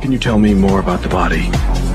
Can you tell me more about the body?